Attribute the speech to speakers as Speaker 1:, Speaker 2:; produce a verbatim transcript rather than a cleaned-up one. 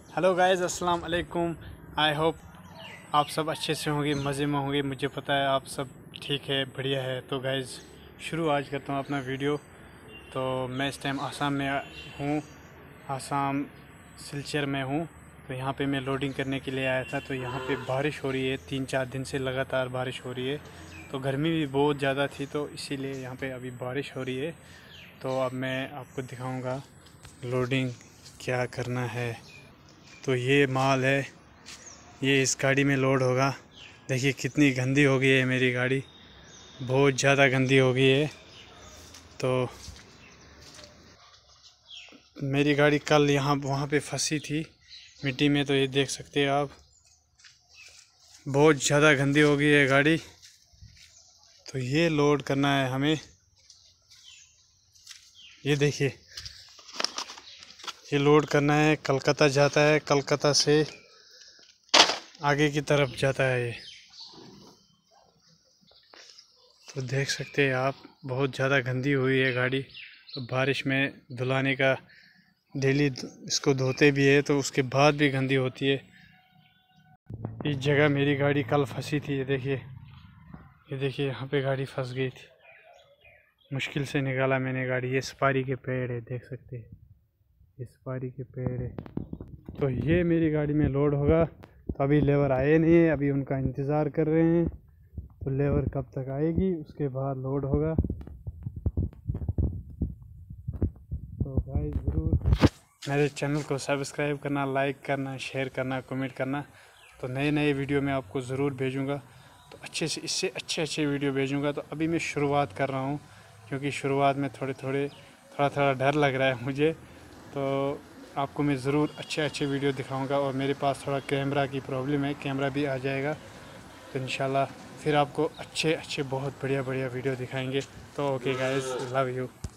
Speaker 1: Hello guys, अस्सलाम वालेकुम। I hope आप सब अच्छे से होंगे, मज़े में होंगे। मुझे पता है आप सब ठीक है, बढ़िया है। तो गाइस शुरू आज करता हूँ अपना वीडियो। तो मैं इस टाइम आसाम में हूँ, आसाम सिलचर में हूँ। तो यहाँ पे मैं लोडिंग करने के लिए आया था। तो यहाँ पे बारिश हो रही है, तीन चार दिन से लगातार बारिश हो रही है। तो गर्मी भी बहुत ज़्यादा थी, तो इसीलिए यहाँ पे अभी बारिश हो रही है। तो अब मैं आपको दिखाऊँगा लोडिंग क्या करना है। तो ये माल है, ये इस गाड़ी में लोड होगा। देखिए कितनी गंदी हो गई है मेरी गाड़ी, बहुत ज़्यादा गंदी हो गई है। तो मेरी गाड़ी कल यहाँ वहाँ पे फंसी थी मिट्टी में, तो ये देख सकते हैं आप, बहुत ज़्यादा गंदी हो गई है गाड़ी। तो ये लोड करना है हमें। ये देखिए, ये लोड करना है, कलकत्ता जाता है, कलकत्ता से आगे की तरफ जाता है ये। तो देख सकते हैं आप, बहुत ज़्यादा गंदी हुई है गाड़ी। तो बारिश में धुलाने का, डेली इसको धोते भी है तो उसके बाद भी गंदी होती है। इस जगह मेरी गाड़ी कल फंसी थी। ये देखिए, ये देखिए यहाँ पे गाड़ी फंस गई थी। मुश्किल से निकाला मैंने गाड़ी। ये सुपारी के पेड़ है, देख सकते हैं, ये सुपारी के पेड़ है। तो ये मेरी गाड़ी में लोड होगा। तो अभी लेबर आए नहीं है, अभी उनका इंतज़ार कर रहे हैं। तो लेबर कब तक आएगी, उसके बाद लोड होगा। तो भाई ज़रूर मेरे चैनल को सब्सक्राइब करना, लाइक करना, शेयर करना, कमेंट करना। तो नए नए वीडियो मैं आपको ज़रूर भेजूँगा। तो अच्छे से, इससे अच्छे अच्छे वीडियो भेजूँगा। तो अभी मैं शुरुआत कर रहा हूँ, क्योंकि शुरुआत में थोड़े थोड़े थोड़ा थोड़ा डर लग रहा है मुझे। तो आपको मैं ज़रूर अच्छे अच्छे वीडियो दिखाऊँगा। और मेरे पास थोड़ा कैमरा की प्रॉब्लम है, कैमरा भी आ जाएगा तो इंशाल्लाह फिर आपको अच्छे अच्छे बहुत बढ़िया बढ़िया वीडियो दिखाएंगे। तो ओके गाइस, लव यू।